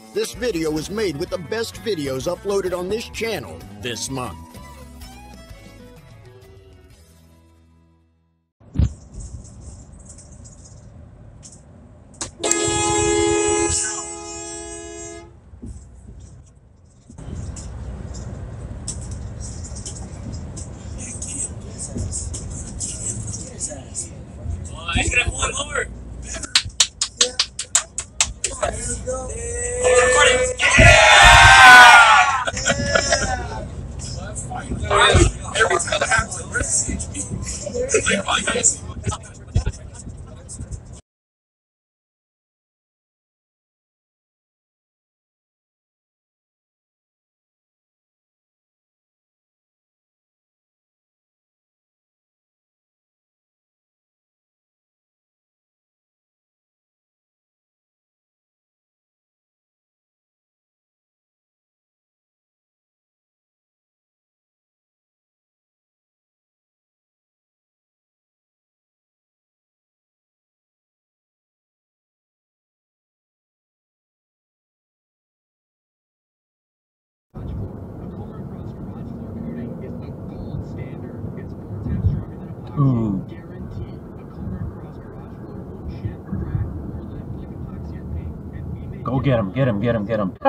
This video was made with the best videos uploaded on this channel this month. I could have one more. Go get him, get him, get him, get him.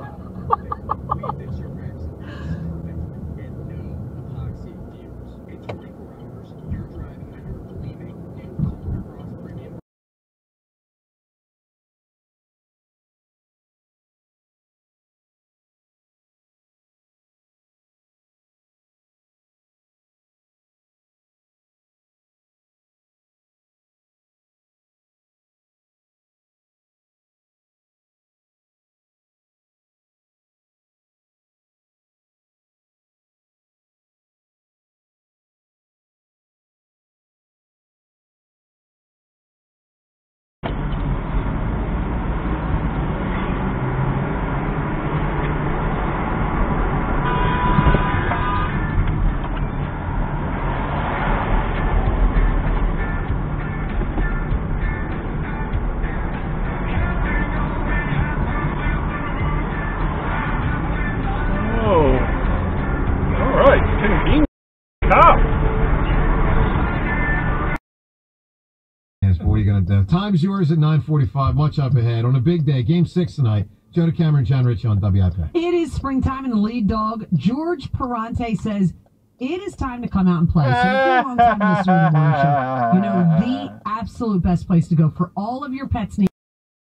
What are you going to do? Time's yours at 9:45, much up ahead. On a big day, Game 6 tonight. Joe Cameron, John Ritchie on WIP. It is springtime, and the lead dog, George Parante, says it is time to come out and play. So if you're a long-time listener to the morning show, you know the absolute best place to go for all of your pets' needs.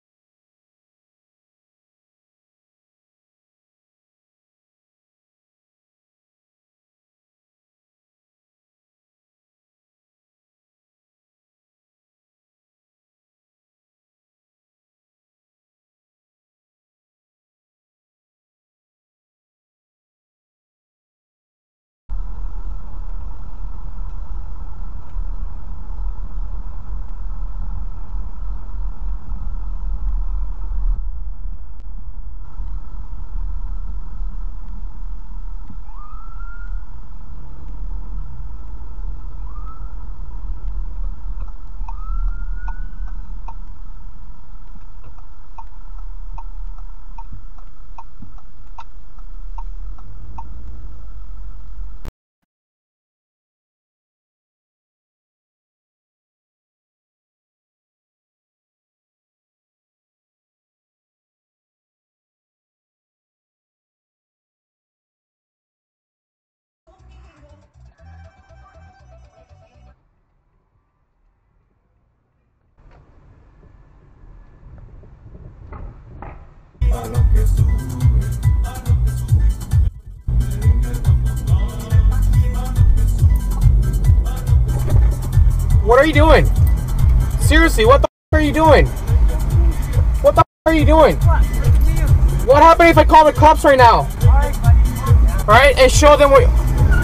What are you doing? Seriously, what the f are you doing? What the f are you doing? What happened if I call the cops right now? Alright, and show them what...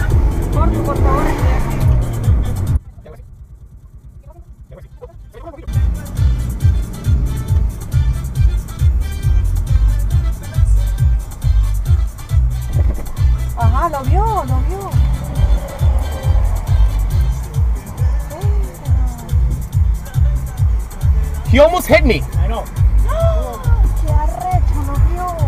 Ajá, lo vio. He almost hit me. I know. ¡Qué arrecho, lo vio!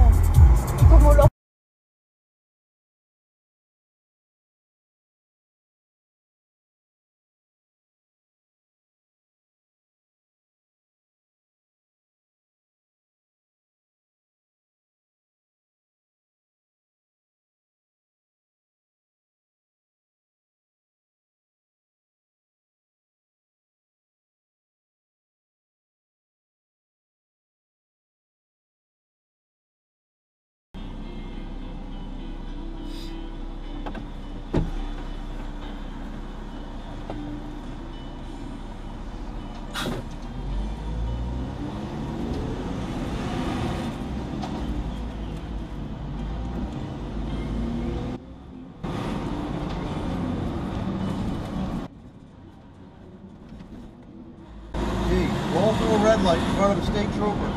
red light in front of a state trooper.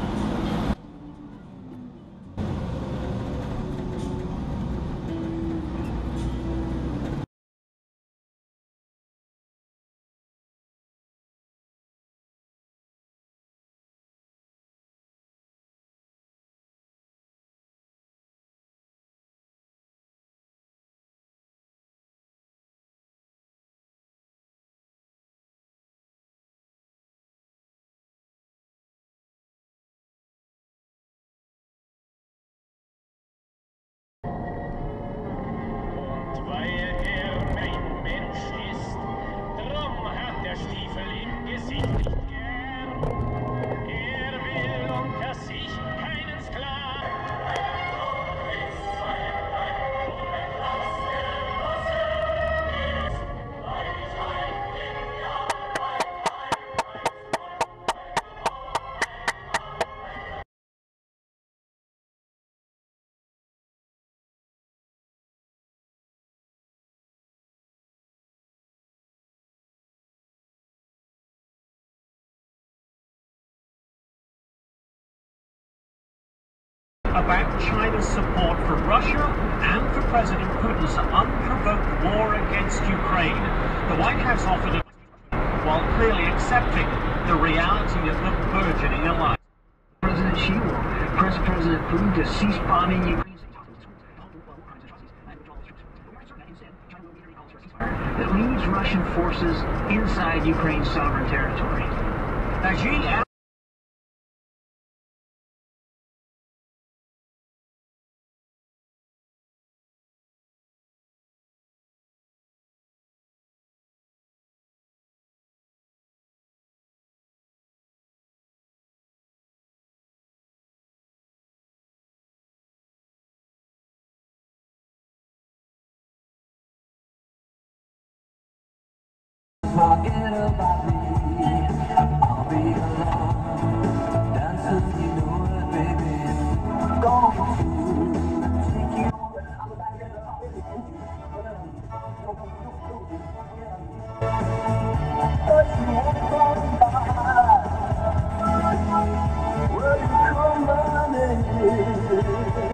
About China's support for Russia and for President Putin's unprovoked war against Ukraine. The White House offered it while clearly accepting the reality of the burgeoning alliance. President Xi will press President Putin to cease bombing Ukraine. That leaves Russian forces inside Ukraine's sovereign territory. Now, Xi forget about me, I'll be alone, dancing, you know it, baby, going to take you. But you won't come by, will you come running?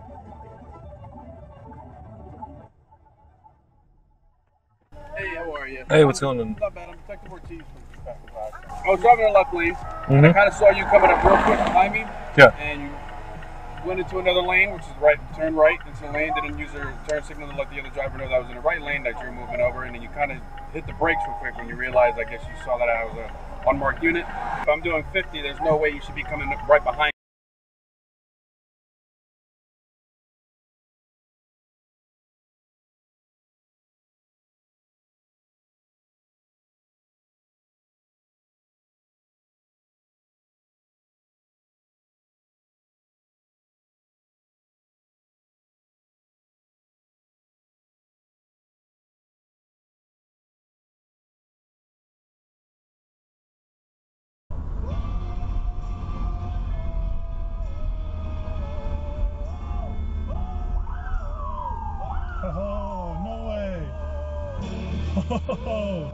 Hey, how are you? Hey, what's going on? Not bad. I'm Detective Ortiz from Detective Glass. I was driving in the left lane, and I kind of saw you coming up real quick behind me. Yeah. And you went into another lane, which is right. Turned right into the lane. Didn't use your turn signal to let the other driver know that I was in the right lane that you were moving over, and then you kind of hit the brakes real quick when you realized. I guess you saw that I was a unmarked unit. If I'm doing 50, there's no way you should be coming right behind. Oh, no way.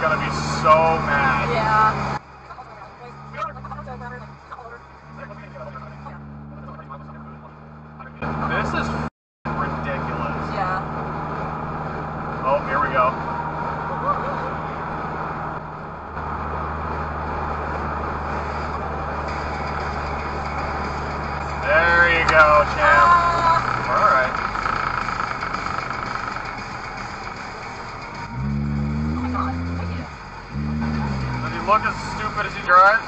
gonna be so mad. Yeah. This is ridiculous. Yeah. Oh, here we go. There you go, champ. Alright. Does he look as stupid as he drives?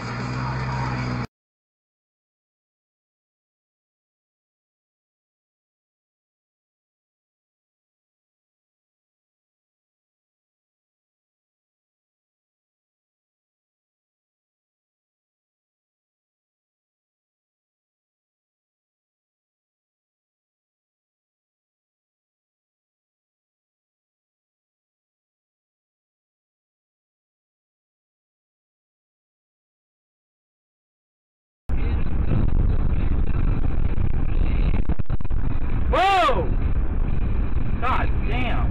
Whoa! God damn.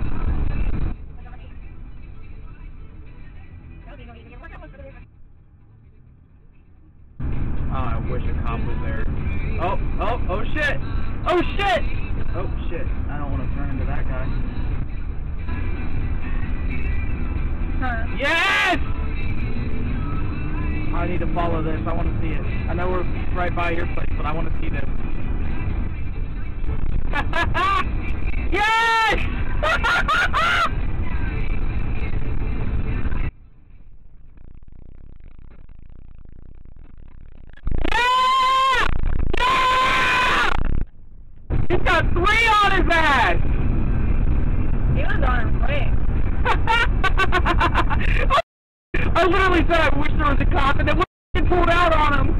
Oh, I wish a cop was there. Oh shit! Oh shit! Oh shit. I don't want to turn into that guy. Yes! I need to follow this. I want to see it. I know we're right by your place, but I want to see this. Yes! Yeah! Yeah! He's got 3 on his ass! He was on him quick. I literally said I wish there was a cop and then we pulled out on him.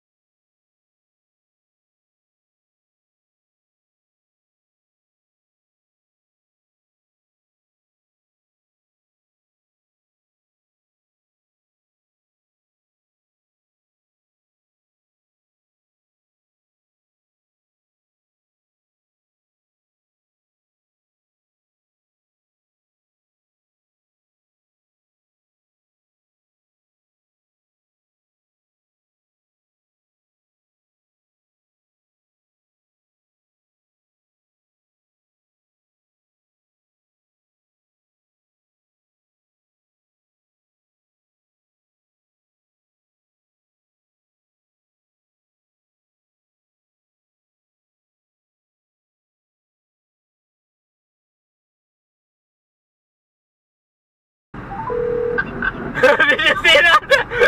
Did you see that?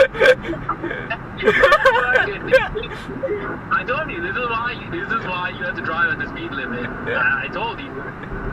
I told you, this is why you have to drive at the speed limit. I told you.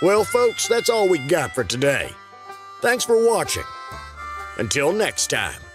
Well, folks, that's all we got for today. Thanks for watching. Until next time.